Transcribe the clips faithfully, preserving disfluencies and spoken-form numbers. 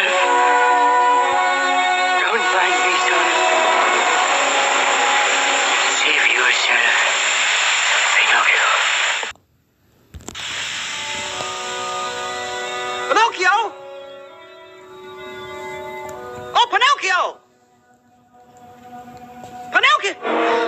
yourself. Don't mind me, son. Save yourself, Pinocchio. Pinocchio! Oh, Pinocchio! Pinocchio!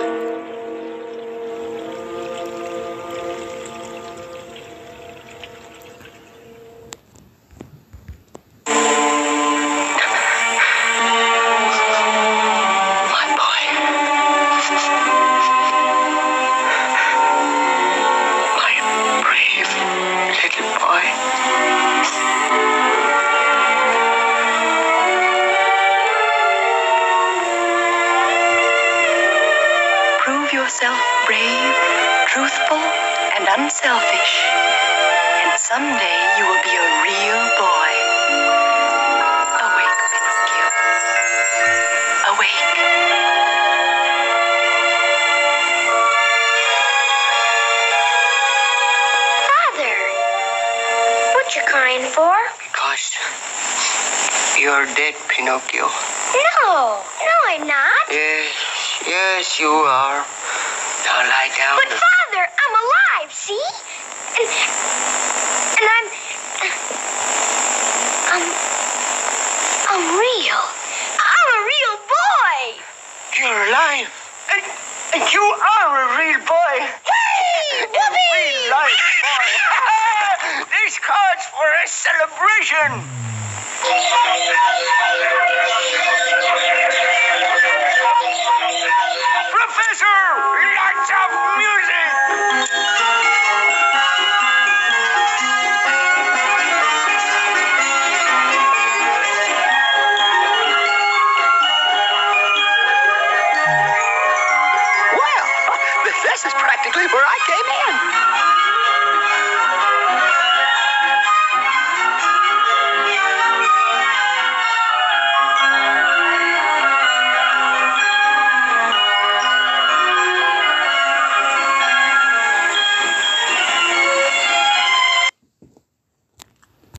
Yourself brave, truthful, and unselfish. And someday you will be a real boy. Awake, Pinocchio. Awake. Father, what you crying for? Because you're dead, Pinocchio. No, no, I'm not. Yes, yes, you are. Now lie down. But Father, I'm alive, see? And, and I'm, I'm, I'm real. I'm a real boy. You're alive. And, and you are a real boy. Hey, A real life boy. This calls for a celebration. Professor, lots of music. Well, this is practically where I came in.